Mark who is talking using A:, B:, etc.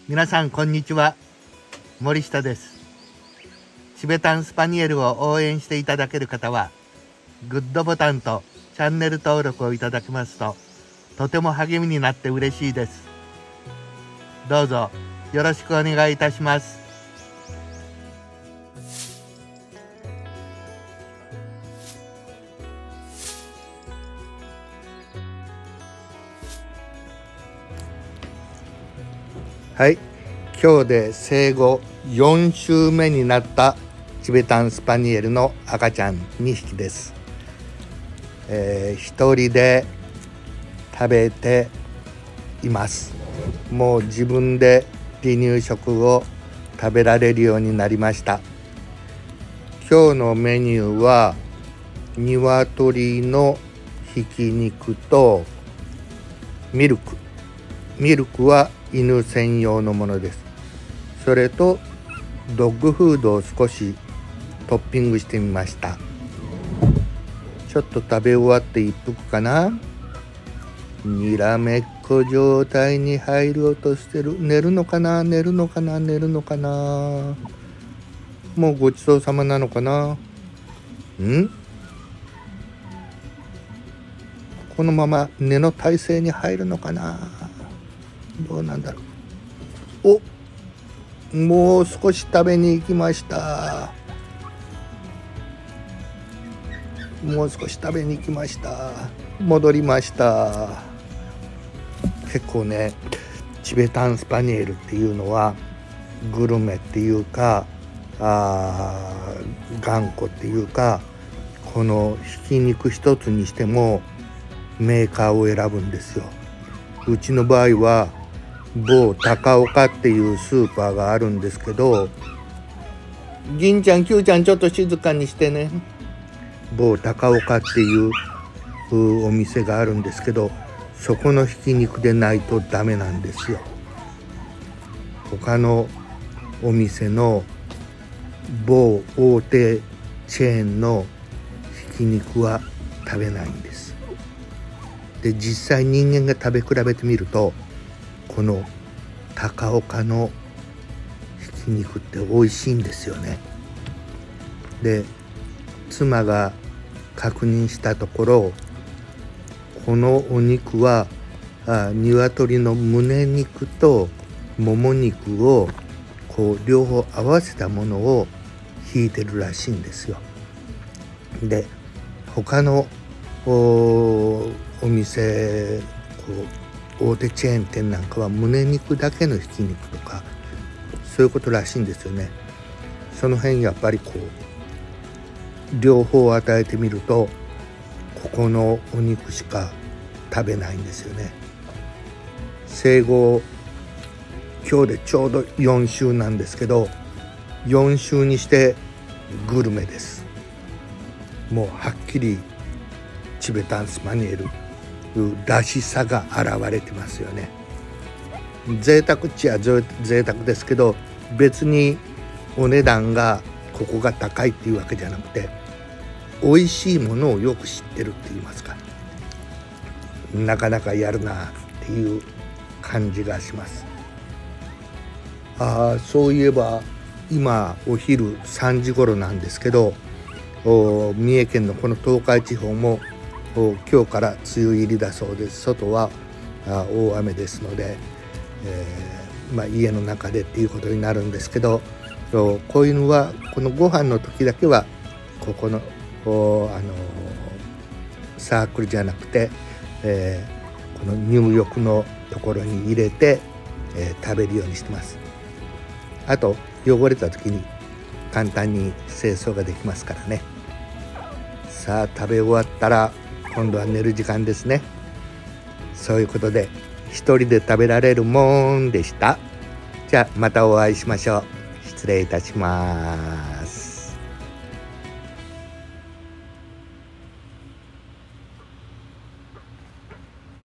A: 皆さんこんにちは、森下です。チベタンスパニエルを応援していただける方はグッドボタンとチャンネル登録をいただけますととても励みになって嬉しいです。どうぞよろしくお願いいたします。はい、今日で生後4週目になったチベタンスパニエルの赤ちゃん2匹です。一人で食べています。もう自分で離乳食を食べられるようになりました。今日のメニューは鶏のひき肉とミルク。ミルクは犬専用のものです。それとドッグフードを少しトッピングしてみました。ちょっと食べ終わって一服かな。にらめっこ状態に入ろうとしてる。寝るのかな。もうごちそうさまなのかな。このまま寝の体勢に入るのかな。どうなんだろう。もう少し食べに行きました。戻りました。結構ね、チベタンスパニエルっていうのはグルメっていうか頑固っていうか、このひき肉一つにしてもメーカーを選ぶんですよ。うちの場合は某高岡っていうスーパーがあるんですけど、銀ちゃん、キューちゃんちょっと静かにしてね。某高岡っていうお店があるんですけど、そこのひき肉でないとダメなんですよ。他のお店の某大手チェーンのひき肉は食べないんです。で、実際人間が食べ比べてみると、この高岡のひき肉って美味しいんですよね。で、妻が確認したところ、このお肉は鶏の胸肉ともも肉をこう両方合わせたものをひいてるらしいんですよ。で、他のお店、大手チェーン店なんかは胸肉だけのひき肉とかそういうことらしいんですよね。その辺やっぱり両方与えてみると、ここのお肉しか食べないんですよね。生後今日でちょうど4週なんですけど、4週にしてグルメです。もうはっきりチベタンスパニエルらしさが現れてますよね。贅沢っちゃ贅沢ですけど、別にお値段がここが高いっていうわけじゃなくて、美味しいものをよく知ってるって言いますか、なかなかやるなっていう感じがします。そういえば今お昼3時頃なんですけど、三重県のこの東海地方も今日から梅雨入りだそうです。外は大雨ですので、家の中でっていうことになるんですけど、子犬はこのご飯の時だけはここのサークルじゃなくて、この入浴のところに入れて、食べるようにしてます。あと汚れた時に簡単に清掃ができますからね。さあ、食べ終わったら今度は寝る時間ですね。そういうことで一人で食べられるもんでした。じゃあまたお会いしましょう。失礼いたします。